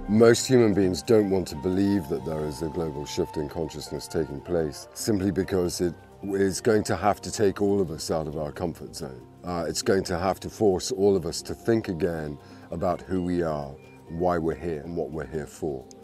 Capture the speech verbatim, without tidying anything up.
Most human beings don't want to believe that there is a global shift in consciousness taking place, simply because it is going to have to take all of us out of our comfort zone. Uh, it's going to have to force all of us to think again about who we are, why we're here, and what we're here for.